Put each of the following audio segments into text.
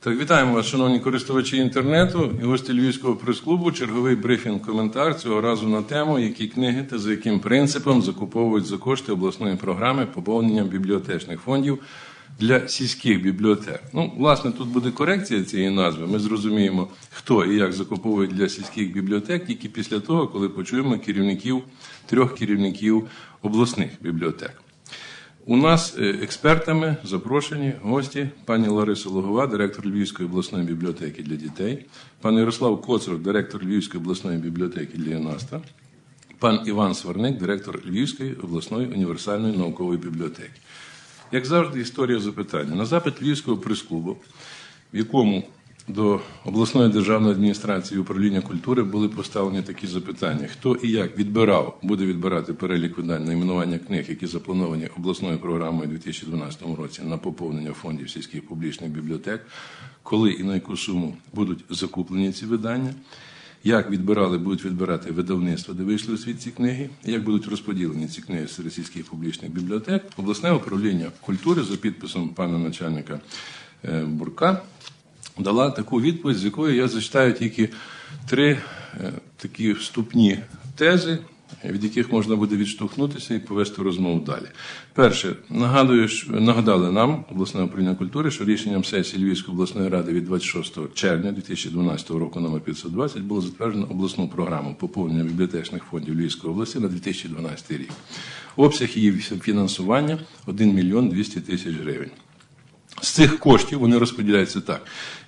Так, вітаємо вас, шановні користувачі інтернету і гості Львівського прес-клубу. Черговий брифінг-коментар цього разу на тему, які книги та за яким принципом закуповують за кошти обласної програми поповнення бібліотечних фондів для сільських бібліотек. Власне, тут буде корекція цієї назви. Ми зрозуміємо, хто і як закуповує для сільських бібліотек, тільки після того, коли почуємо трьох керівників обласних бібліотек. У нас експертами запрошені гості пані Лариса Логова, директор Львівської обласної бібліотеки для дітей, пан Ярослав Коцур, директор Львівської обласної бібліотеки для юнаста, пан Іван Сварник, директор Львівської обласної універсальної наукової бібліотеки. Як завжди, історія запитання. На запит Львівського прес-клубу, в якому до обласної державної адміністрації і управління культури були поставлені такі запитання. Хто і як буде відбирати перелік видань найменування книг, які заплановані обласною програмою у 2012 році на поповнення фондів сільських публічних бібліотек, коли і на яку суму будуть закуплені ці видання, як будуть відбирати видавництва, де вийшли у світ ці книги, як будуть розподілені ці книги серед сільських публічних бібліотек, обласне управління культури за підписом пана начальника Бурка дала таку відповідь, з якої я зачитаю тільки три такі вступні тези, від яких можна буде відштовхнутися і повести розмову далі. Перше, нагадали нам, обласне управління культури, що рішенням сесії Львівської обласної ради від 26 червня 2012 року номер 520 було затверджено обласну програму поповнення бібліотечних фондів Львівської області на 2012 рік. Обсяг її фінансування – 1 мільйон 200 тисяч гривень. З цих коштів вони розподіляються так.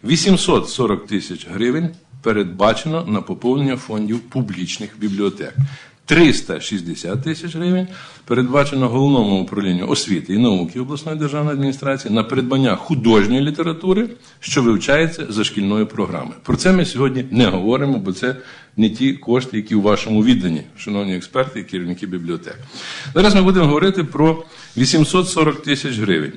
840 тисяч гривень передбачено на поповнення фондів публічних бібліотек. 360 тисяч гривень передбачено Головному управлінню освіти і науки обласної державної адміністрації на придбання художньої літератури, що вивчається за шкільною програмою. Про це ми сьогодні не говоримо, бо це не ті кошти, які у вашому відданні, шановні експерти і керівники бібліотек. Зараз ми будемо говорити про 840 тисяч гривень.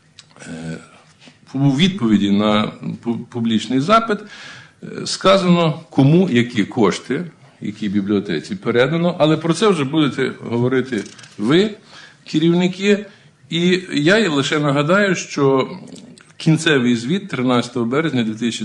У відповіді на публічний запит сказано, кому які кошти, які бібліотеці передано, але про це вже будете говорити ви, керівники, і я лише нагадаю, що кінцевий звіт 13 березня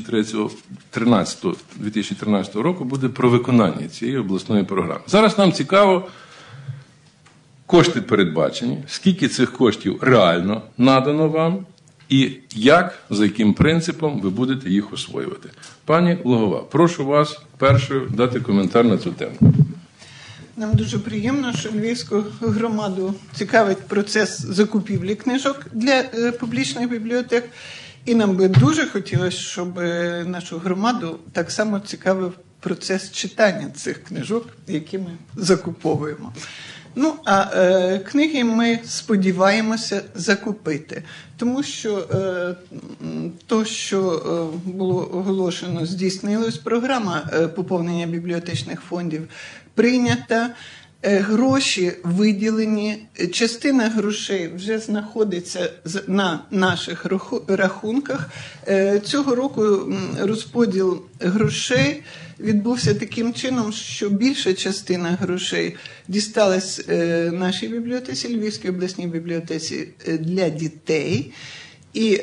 2013 року буде про виконання цієї обласної програми. Зараз нам цікаво, кошти передбачені, скільки цих коштів реально надано вам, і як, за яким принципом ви будете їх освоювати. Пані Логова, прошу вас першою дати коментар на цю тему. Нам дуже приємно, що Львівську громаду цікавить процес закупівлі книжок для публічних бібліотек. І нам би дуже хотілося, щоб нашу громаду так само цікавив процес читання цих книжок, які ми закуповуємо. А книги ми сподіваємося закупити, тому що то, що було оголошено, здійснилось, програма поповнення бібліотечних фондів прийнята, гроші виділені, частина грошей вже знаходиться на наших рахунках. Цього року розподіл грошей відбувся таким чином, що більша частина грошей дісталась нашій бібліотеці, Львівській обласній бібліотеці для дітей. І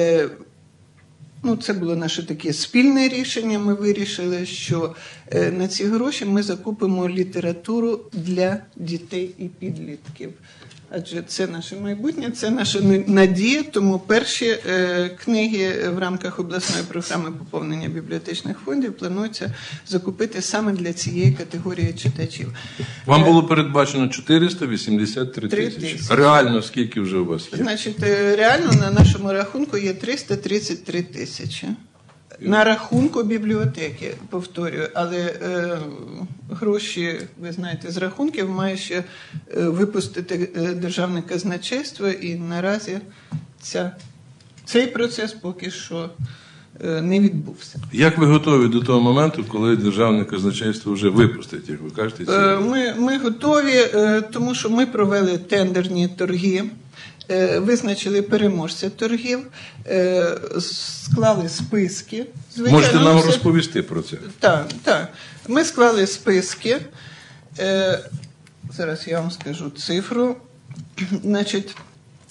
це було наше таке спільне рішення. Ми вирішили, що на ці гроші ми закупимо літературу для дітей і підлітків. Адже це наше майбутнє, це наша надія, тому перші книги в рамках обласної програми поповнення бібліотечних фондів планується закупити саме для цієї категорії читачів. Вам було передбачено 483 тисячі. Реально скільки вже у вас є? Значить, реально на нашому рахунку є 333 тисячі. На рахунку бібліотеки, повторюю, але гроші, ви знаєте, з рахунків має ще випустити Державне казначейство, і наразі цей процес поки що не відбувся. Як ви готові до того моменту, коли Державне казначейство вже випустить, як ви кажете? Ми готові, тому що ми провели тендерні торги, визначили переможця торгів, склали списки. Звичайно, можете нам розповісти про це? Так. Ми склали списки. Зараз я вам скажу цифру. Значить,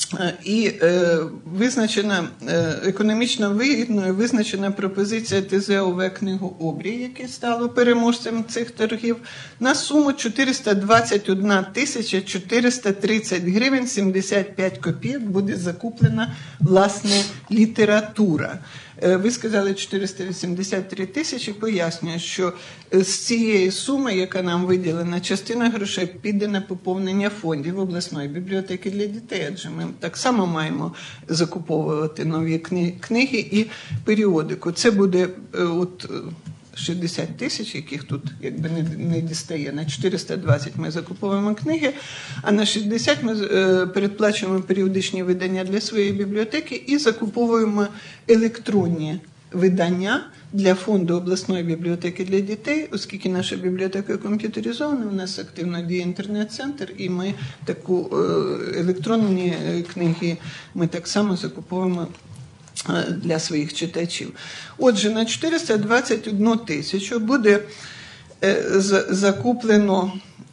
І визначена економічно вигідною визначена пропозиція ТЗОВ «Книгообрій», яке стало переможцем цих торгів, на суму 421 430 гривень 75 копійок буде закуплена, власне, література. Ви сказали 483 тисячі, пояснюю, що з цієї суми, яка нам виділена, частина грошей піде на поповнення фондів обласної бібліотеки для дітей, адже ми так само маємо закуповувати нові книги і періодику. Це буде от 60 тисяч, яких тут якби не дістає. На 420 ми закуповуємо книги, а на 60 ми передплачуємо періодичні видання для своєї бібліотеки і закуповуємо електронні видання для фонду обласної бібліотеки для дітей, оскільки наша бібліотека комп'ютеризована, у нас активно діє інтернет-центр, і ми таку електронні книги ми так само закуповуємо для своїх читачів. Отже, на 421 тисячу буде закуплено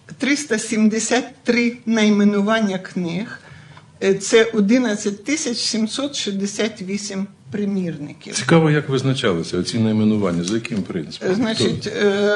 373 найменування книг. Це 11 768 примірників. Цікаво, як визначалися оці найменування, за яким принципом? Значить,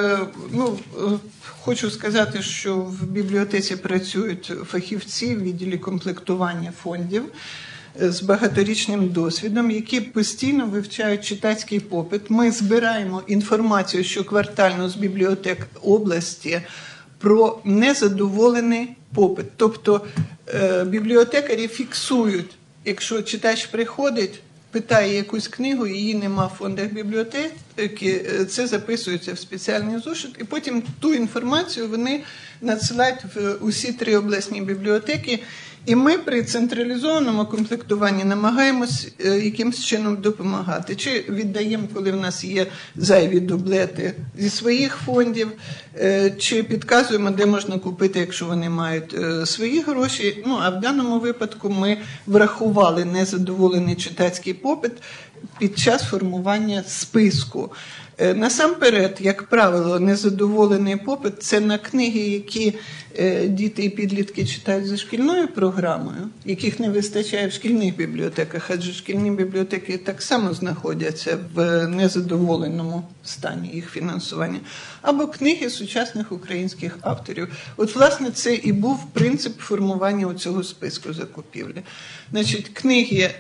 хочу сказати, що в бібліотеці працюють фахівці в відділі комплектування фондів з багаторічним досвідом, які постійно вивчають читацький попит. Ми збираємо інформацію щоквартально з бібліотек області про незадоволений попит. Тобто бібліотекарі фіксують, якщо читач приходить, питає якусь книгу, її нема в фондах бібліотеки, це записується в спеціальний зошит, і потім ту інформацію вони надсилають в усі 3 обласні бібліотеки. І ми при централізованому комплектуванні намагаємось якимось чином допомагати. Чи віддаємо, коли в нас є зайві дублети зі своїх фондів, чи підказуємо, де можна купити, якщо вони мають свої гроші. Ну, а в даному випадку ми врахували незадоволений читацький попит під час формування списку. Насамперед, як правило, незадоволений попит – це на книги, які діти і підлітки читають за шкільною програмою, яких не вистачає в шкільних бібліотеках, адже шкільні бібліотеки так само знаходяться в незадоволеному стані їх фінансування, або книги сучасних українських авторів. От, власне, це і був принцип формування цього списку закупівлі. Значить, книги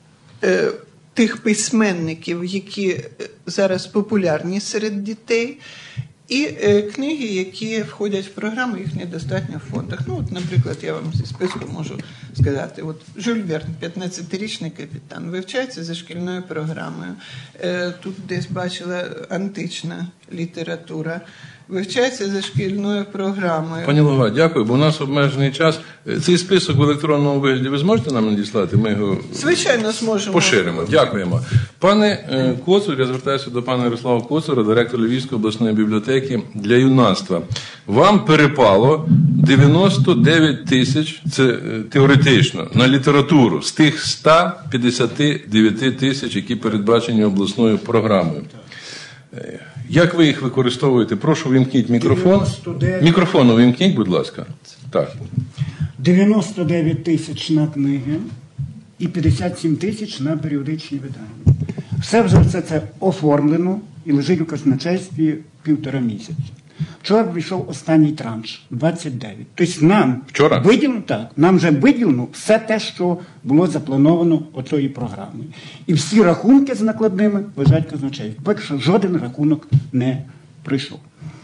тих письменників, які зараз популярні серед дітей, і книги, які входять в програму, їх недостатньо в фондах. Ну, от, наприклад, я вам зі списку можу сказати, от Жюль Верн, 15-річний капітан, вивчається за шкільною програмою. Тут десь бачила антична література. Вивчається за шкільною програмою. Пані Луга, дякую, бо у нас обмежений час. Цей список в електронному вигляді ви зможете нам надіслати? Ми його, звичайно, зможемо. Поширимо. Дякуємо. Пане Коцур, я звертаюся до пана Ярослава Коцура, директора Львівської обласної бібліотеки для юнацтва. Вам перепало 99 тисяч, це теоретично, на літературу з тих 159 тисяч, які передбачені обласною програмою. Як ви їх використовуєте? Прошу, вимкніть мікрофон. 99. Мікрофон увімкніть, будь ласка. Так. 99 тисяч на книги і 57 тисяч на періодичні видання. Все вже це оформлено і лежить у казначействі 1,5 місяця. Вчора прийшов останній транш – 29. Тобто нам виділено, так, нам вже виділено все те, що було заплановано оцею програмою. І всі рахунки з накладними лежать в казначействі. Поки що жоден рахунок не прийшов.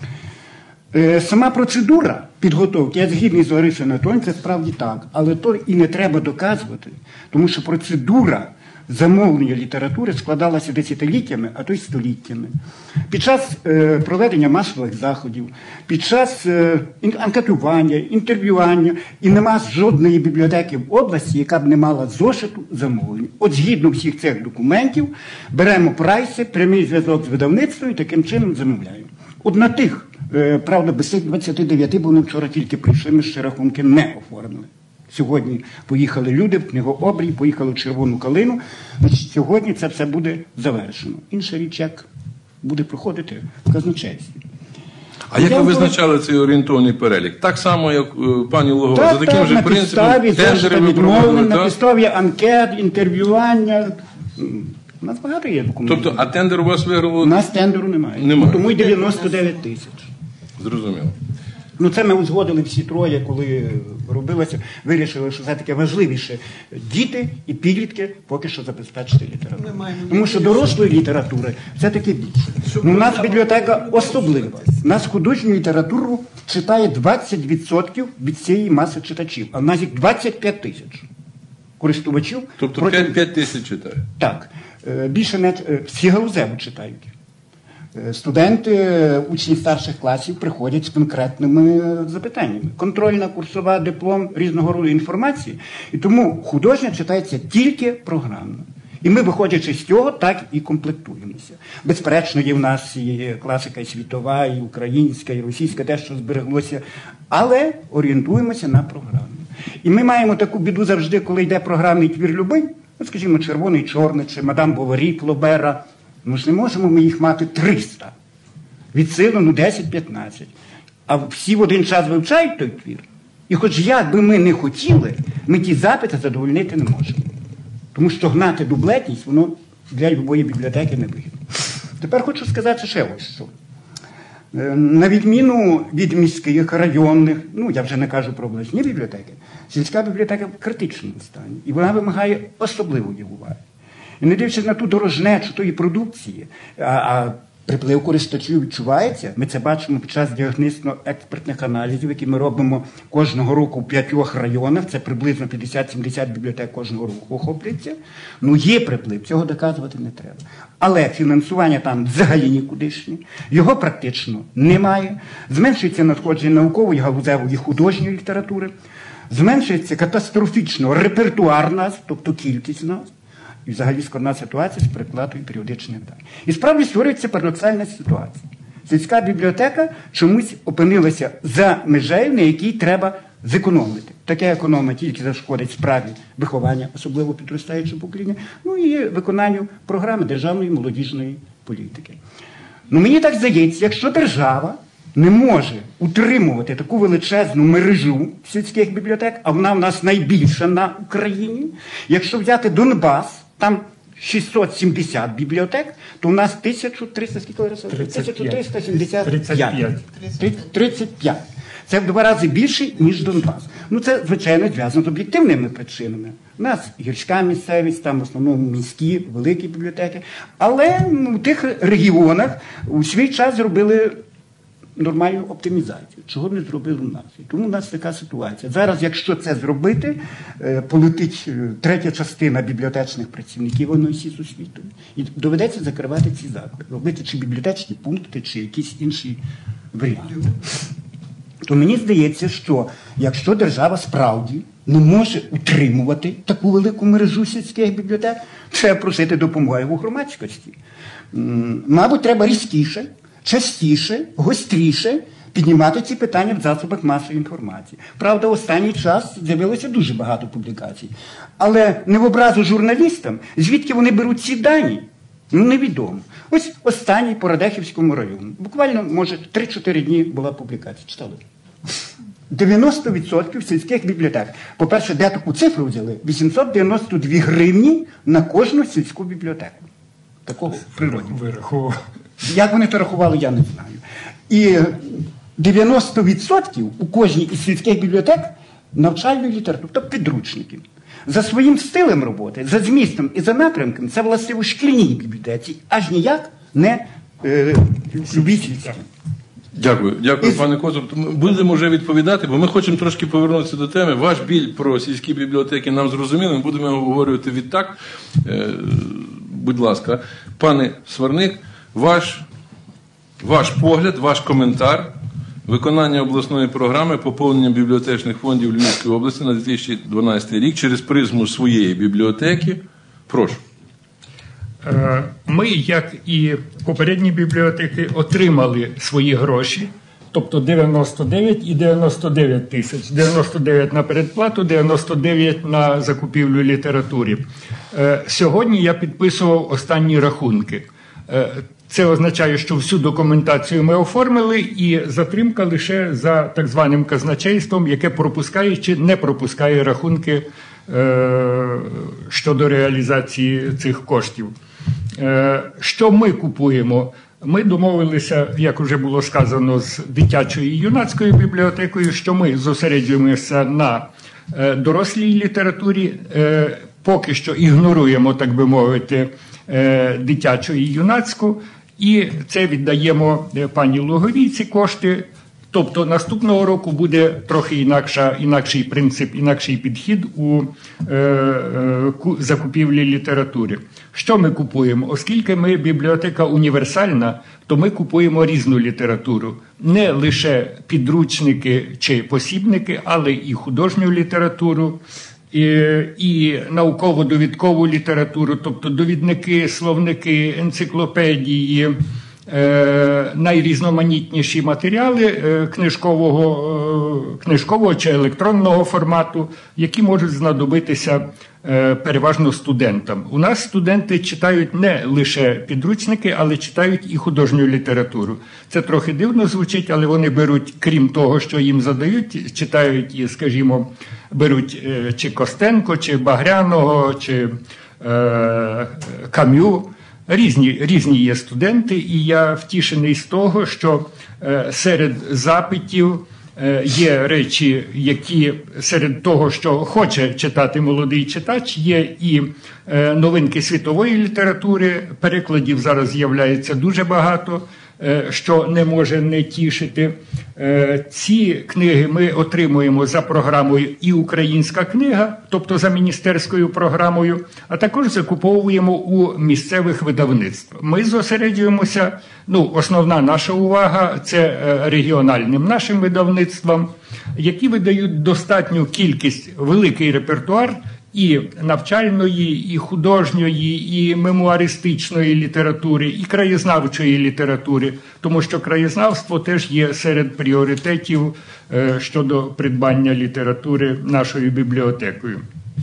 Сама процедура підготовки, я згідний з Ларисою Анатоліївною, це справді так, але то і не треба доказувати, тому що процедура замовлення літератури складалася десятиліттями, а то й століттями. Під час проведення масових заходів, під час анкетування, інтерв'ювання, і нема жодної бібліотеки в області, яка б не мала зошиту замовлення. От згідно всіх цих документів беремо прайси, прямий зв'язок з видавництвом і таким чином замовляємо. От на тих, правда, без цих 29, бо вони вчора тільки прийшли, ми ще рахунки не оформили. Сьогодні поїхали люди в Книгообрій, поїхали в Червону Калину. Значить, сьогодні це все буде завершено. Інша річ, як буде проходити в казначействі. А як ви визначали цей орієнтовний перелік? Так само, як пані Логова, Так, за таким же на принципом підставі тендери ви відмовлень, проводили, на так? підставі анкет, інтерв'ювання. У нас багато є документів. Тобто, а тендер у вас У виграло? нас тендеру немає. Немає. Тому й 99 тисяч. Зрозуміло. Ну, це ми узгодили всі троє, коли робилося, вирішили, що все-таки важливіше діти і підлітки поки що забезпечити літературу. Тому що дорослої літератури все-таки більше. Ну, у нас бібліотека особлива. У нас художню літературу читає 20% від цієї маси читачів, а в нас їх 25 тисяч користувачів. Тобто 5 тисяч читає? Так. Більше не всі галузево читають. Студенти, учні старших класів приходять з конкретними запитаннями. Контрольна, курсова, диплом, різного роду інформації. І тому художня читається тільки програмно. І ми, виходячи з цього, так і комплектуємося. Безперечно, є в нас і класика і світова, і українська, і російська, те, що збереглося. Але орієнтуємося на програму. І ми маємо таку біду завжди, коли йде програмний твір любий, ну, скажімо, «Червоний чорний» чи «Мадам Боварі» Флобера. Ну ж не можемо ми їх мати 300. Від сили, 10-15. А всі в один час вивчають той твір. І хоч як би ми не хотіли, ми ті запити задовольнити не можемо. Тому що гнати дублетність, воно для любої бібліотеки не вигідно. Тепер хочу сказати ще ось що. На відміну від міських, районних, ну я вже не кажу про обласні бібліотеки, сільська бібліотека в критичному стані. І вона вимагає особливої уваги. І не дивлячись на ту дорожнечу тої продукції, а приплив користувачів відчувається. Ми це бачимо під час діагностично-експертних аналізів, які ми робимо кожного року в 5 районах. Це приблизно 50-70 бібліотек кожного року охоплюється. Ну, є приплив, цього доказувати не треба. Але фінансування там взагалі нікудишнє, його практично немає. Зменшується надходження наукової, галузевої, художньої літератури. Зменшується катастрофічно репертуар назв, тобто кількість назв. І взагалі складна ситуація з перекладою періодичних видань. І справді створюється парадоксальна ситуація. Сільська бібліотека чомусь опинилася за межею, на якій треба зекономити. Таке економія тільки зашкодить справі виховання, особливо підростаючого покоління, ну і виконанню програми державної молодіжної політики. Ну мені так здається, якщо держава не може утримувати таку величезну мережу сільських бібліотек, а вона в нас найбільша на Україні, якщо взяти Донбас, там 670 бібліотек, то у нас 1300, скільки раз? 1375. 35. Це в 2 рази більше, ніж Донбас. Ну, це, звичайно, зв'язано з об'єктивними причинами. У нас гірська місцевість, там в основному міські, великі бібліотеки. Але в тих регіонах у свій час зробили нормальну оптимізацію, чого не зробили в нас. І тому у нас така ситуація. Зараз, якщо це зробити, полетить 3-я частина бібліотечних працівників ОНСІ з освітою. І доведеться закривати ці заклади. Робити чи бібліотечні пункти, чи якісь інші варіанти. То мені здається, що якщо держава справді не може утримувати таку велику мережу сільських бібліотек, треба просити допомоги у громадськості. Мабуть, треба різкіше, частіше, гостріше піднімати ці питання в засобах масової інформації. Правда, в останній час з'явилося дуже багато публікацій. Але не в образу журналістам, звідки вони беруть ці дані, ну невідомо. Ось останній по Радехівському району. Буквально, може, 3-4 дні була публікація. Читали? 90% сільських бібліотек. По-перше, де таку цифру взяли? 892 гривні на кожну сільську бібліотеку. Такого природі. Як вони то рахували, я не знаю. І 90% у кожній із сільських бібліотек навчальної літератури, тобто підручників. За своїм стилем роботи, за змістом і за напрямком, це властиво шкільній бібліотеці, аж ніяк не любій сільській. Дякую, пане Козуб. Будемо вже відповідати, бо ми хочемо трошки повернутися до теми. Ваш біль про сільські бібліотеки нам зрозуміло, ми будемо обговорювати відтак. Будь ласка, пане Сварник, ваш погляд, ваш коментар, виконання обласної програми поповнення бібліотечних фондів Львівської області на 2012 рік через призму своєї бібліотеки. Прошу. Ми, як і попередні бібліотеки, отримали свої гроші, тобто 99 і 99 тисяч. 99 на передплату, 99 на закупівлю літератури. Сьогодні я підписував останні рахунки. Це означає, що всю документацію ми оформили, і затримка лише за так званим казначейством, яке пропускає чи не пропускає рахунки щодо реалізації цих коштів. Що ми купуємо? Ми домовилися, як вже було сказано, з дитячою і юнацькою бібліотекою, що ми зосереджуємося на дорослій літературі, поки що ігноруємо, так би мовити, дитячу і юнацьку, і це віддаємо пані Луговій ці кошти. Тобто наступного року буде трохи інакший принцип, інакший підхід у закупівлі літератури. Що ми купуємо? Оскільки ми бібліотека універсальна, то ми купуємо різну літературу. Не лише підручники чи посібники, але і художню літературу, і науково-довідкову літературу, тобто довідники, словники, енциклопедії, найрізноманітніші матеріали книжкового чи електронного формату, які можуть знадобитися переважно студентам. У нас студенти читають не лише підручники, але читають і художню літературу. Це трохи дивно звучить, але вони беруть, крім того, що їм задають, читають і, скажімо, беруть чи Костенко, чи Багряного, чи Кам'ю. Різні є студенти, і я втішений з того, що серед запитів є речі, які серед того, що хоче читати молодий читач, є і новинки світової літератури, перекладів зараз з'являється дуже багато, що не може не тішити. Ці книги ми отримуємо за програмою і «Українська книга», тобто за міністерською програмою, а також закуповуємо у місцевих видавництв. Ми зосереджуємося, основна наша увага – це регіональним нашим видавництвам, які видають достатню кількість, великий репертуар і навчальної, і художньої, і мемуаристичної літератури, і краєзнавчої літератури, тому що краєзнавство теж є серед пріоритетів щодо придбання літератури нашою бібліотекою.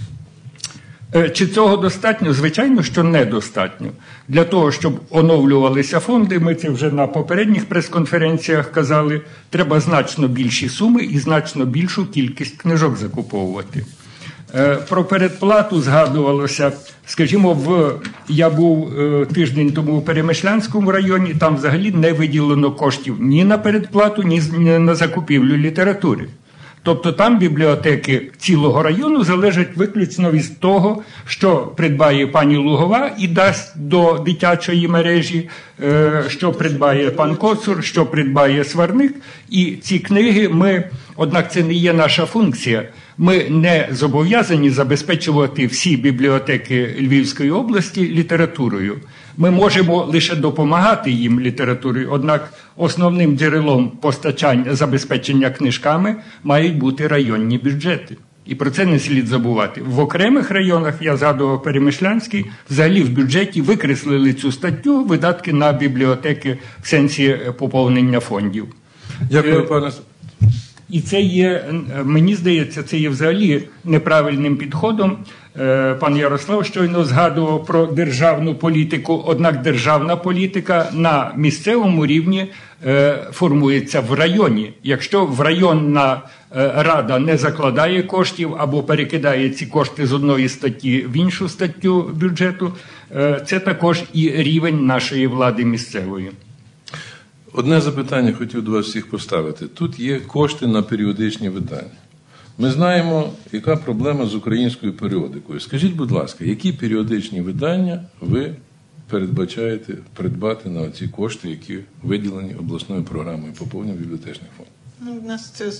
Чи цього достатньо? Звичайно, що недостатньо. Для того, щоб оновлювалися фонди, ми це вже на попередніх прес-конференціях казали, треба значно більші суми і значно більшу кількість книжок закуповувати. Про передплату згадувалося, скажімо, я був тиждень тому у Перемишлянському районі, там взагалі не виділено коштів ні на передплату, ні на закупівлю літератури. Тобто там бібліотеки цілого району залежать виключно від того, що придбає пані Лугова і дасть до дитячої мережі, що придбає пан Коцур, що придбає Сварник. І ці книги однак це не є наша функція. Ми не зобов'язані забезпечувати всі бібліотеки Львівської області літературою. Ми можемо лише допомагати їм літературою, однак основним джерелом забезпечення книжками мають бути районні бюджети. І про це не слід забувати. В окремих районах, я згадував Перемишлянський, взагалі в бюджеті викреслили цю статтю «Видатки на бібліотеки» в сенсі поповнення фондів. Дякую, пане. І це є, мені здається, це є взагалі неправильним підходом. Пан Ярослав щойно згадував про державну політику, однак державна політика на місцевому рівні формується в районі. Якщо районна рада не закладає коштів або перекидає ці кошти з одної статті в іншу статтю бюджету, це також і рівень нашої влади місцевої. Одне запитання хотів до вас всіх поставити. Тут є кошти на періодичні видання. Ми знаємо, яка проблема з українською періодикою. Скажіть, будь ласка, які періодичні видання ви передбачаєте придбати на ці кошти, які виділені обласною програмою поповнення бібліотечних фондів? У нас це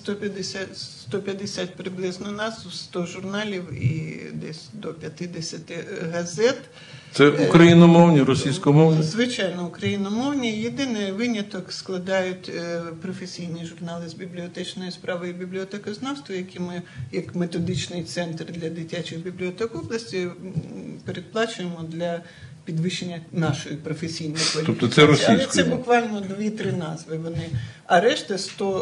150 приблизно нас, 100 журналів і десь до 50 газет. Це україномовні, російськомовні? Звичайно, україномовні. Єдиний виняток складають професійні журнали з бібліотечної справи і бібліотекознавства, які ми, як методичний центр для дитячих бібліотек області, передплачуємо для підвищення нашої професійної кваліфікації. Тобто це російською? Але це буквально 2-3 назви вони. А решта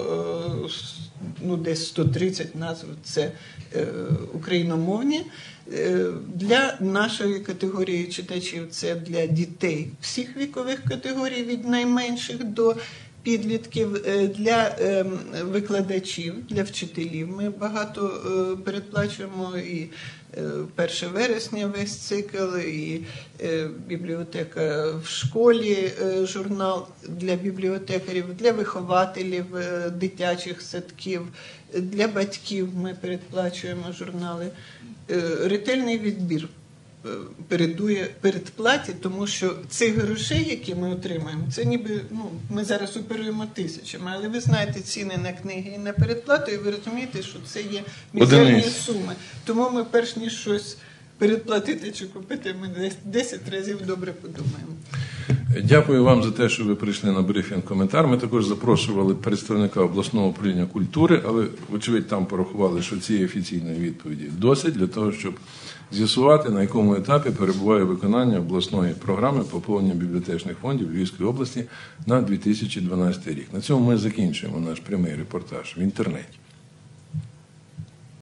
десь 130 назв – це україномовні. Для нашої категорії читачів це для дітей всіх вікових категорій, від найменших до підлітків, для викладачів, для вчителів. Ми багато передплачуємо, і 1 вересня весь цикл, і бібліотека в школі, журнал для бібліотекарів, для вихователів дитячих садків, для батьків ми передплачуємо журнали. Ретельний відбір передує передплаті, тому що цих грошей, які ми отримаємо, це ніби, ми зараз оперуємо тисячами, але ви знаєте ціни на книги і на передплату, і ви розумієте, що це є мізерні суми. Тому ми перш ніж щось передплатити чи купити, ми 10 разів добре подумаємо. Дякую вам за те, що ви прийшли на брифінг-коментар. Ми також запрошували представника обласного управління культури, але, вочевидь, там порахували, що цієї офіційної відповіді досить для того, щоб з'ясувати, на якому етапі перебуває виконання обласної програми поповнення бібліотечних фондів Львівської області на 2012 рік. На цьому ми закінчуємо наш прямий репортаж в інтернеті.